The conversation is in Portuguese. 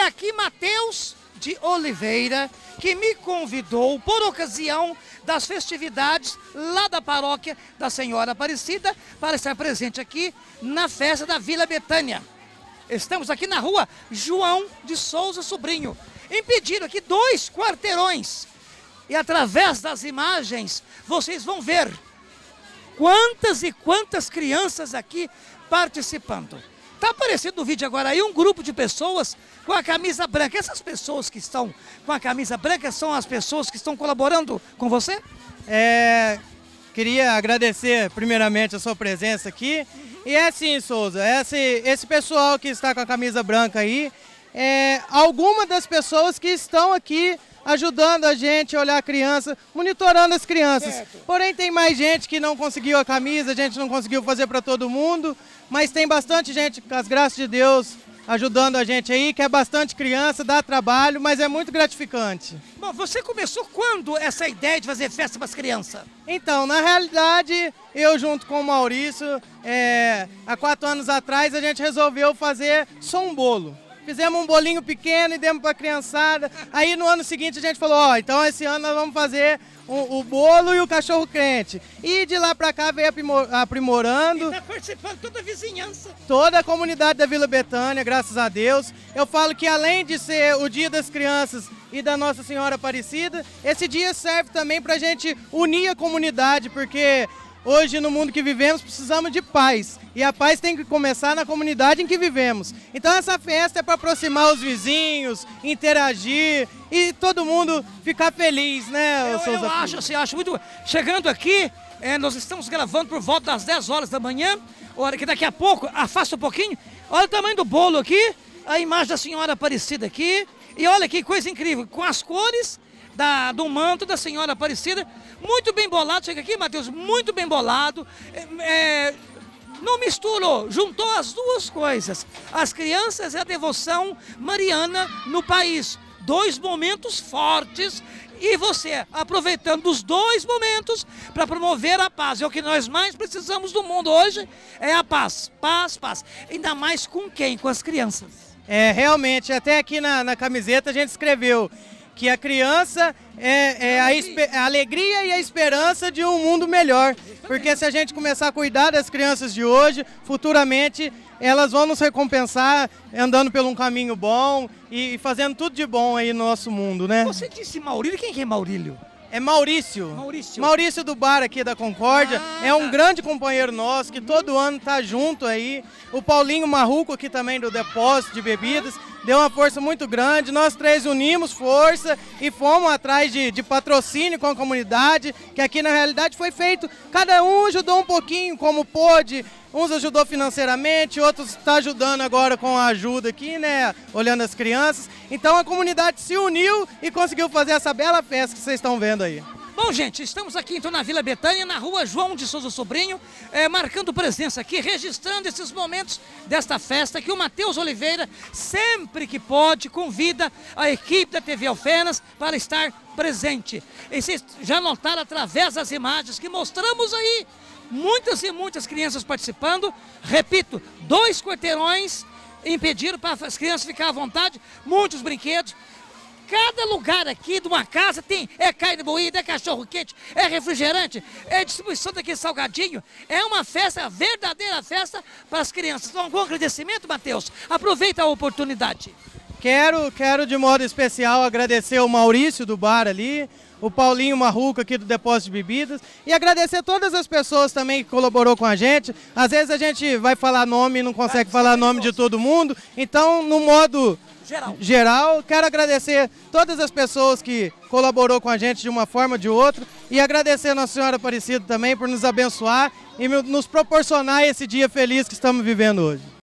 aqui Mateus de Oliveira, que me convidou por ocasião das festividades lá da paróquia da Senhora Aparecida para estar presente aqui na festa da Vila Betânia. Estamos aqui na rua João de Souza Sobrinho. Impediram aqui 2 quarteirões. E através das imagens vocês vão ver quantas e quantas crianças aqui participando. Está aparecendo no vídeo agora aí um grupo de pessoas com a camisa branca. Essas pessoas que estão com a camisa branca são as pessoas que estão colaborando com você? Queria agradecer primeiramente a sua presença aqui. E é assim, Souza, esse pessoal que está com a camisa branca aí, algumas das pessoas que estão aqui ajudando a gente a olhar a criança, monitorando as crianças. Certo. Porém tem mais gente que não conseguiu a camisa, a gente não conseguiu fazer para todo mundo, mas tem bastante gente, com as graças de Deus, ajudando a gente aí, que é bastante criança, dá trabalho, mas é muito gratificante. Bom, você começou quando essa ideia de fazer festa para as crianças? Então, na realidade, eu junto com o Maurício, há 4 anos atrás, a gente resolveu fazer só um bolo. Fizemos um bolinho pequeno e demos para a criançada. Aí no ano seguinte a gente falou, então esse ano nós vamos fazer o bolo e o cachorro crente. E de lá para cá veio aprimorando. E está participando toda a vizinhança. Toda a comunidade da Vila Betânia, graças a Deus. Eu falo que além de ser o Dia das Crianças e da Nossa Senhora Aparecida, esse dia serve também para a gente unir a comunidade, porque hoje, no mundo que vivemos, precisamos de paz. E a paz tem que começar na comunidade em que vivemos. Então essa festa é para aproximar os vizinhos, interagir e todo mundo ficar feliz, né, Eu acho muito... Chegando aqui, nós estamos gravando por volta das 10 horas da manhã, hora que daqui a pouco, afasta um pouquinho, olha o tamanho do bolo aqui, a imagem da Senhora Aparecida aqui, e olha que coisa incrível, com as cores do manto da Senhora Aparecida, muito bem bolado. Chega aqui, Mateus, muito bem bolado, não misturou, juntou as duas coisas, as crianças e a devoção mariana no país, 2 momentos fortes, e você aproveitando os 2 momentos para promover a paz. É o que nós mais precisamos do mundo hoje, é a paz, paz, paz, ainda mais com quem? Com as crianças. Realmente, até aqui na camiseta a gente escreveu que a criança é a alegria e a esperança de um mundo melhor. Porque se a gente começar a cuidar das crianças de hoje, futuramente elas vão nos recompensar andando por um caminho bom e fazendo tudo de bom aí no nosso mundo, né? Você disse Maurílio, quem que é Maurílio? É Maurício. Maurício do bar aqui da Concórdia, é um grande companheiro nosso, que todo ano tá junto aí. O Paulinho Marruco aqui também do depósito de bebidas, deu uma força muito grande. Nós 3 unimos força e fomos atrás de patrocínio com a comunidade, que aqui na realidade foi feito, cada um ajudou um pouquinho como pôde. Uns ajudou financeiramente, outros estão ajudando agora com a ajuda aqui, né, olhando as crianças. Então a comunidade se uniu e conseguiu fazer essa bela festa que vocês estão vendo aí. Bom, gente, estamos aqui então na Vila Betânia, na rua João de Souza Sobrinho, marcando presença aqui, registrando esses momentos desta festa que o Mateus Oliveira, sempre que pode, convida a equipe da TV Alfenas para estar presente. E vocês já notaram através das imagens que mostramos aí, muitas e muitas crianças participando. Repito, 2 quarteirões impediram para as crianças ficarem à vontade, muitos brinquedos. Cada lugar aqui de uma casa tem carne moída, é cachorro quente, é refrigerante, é distribuição daquele salgadinho. É uma festa, verdadeira festa para as crianças. Algum agradecimento, Mateus? Aproveita a oportunidade. Quero de modo especial agradecer o Maurício do bar ali, o Paulinho Marruco aqui do depósito de bebidas, e agradecer todas as pessoas também que colaborou com a gente. Às vezes a gente vai falar nome e não consegue falar nome de todo mundo, então no modo geral, quero agradecer todas as pessoas que colaborou com a gente de uma forma ou de outra, e agradecer a Nossa Senhora Aparecida também por nos abençoar e nos proporcionar esse dia feliz que estamos vivendo hoje.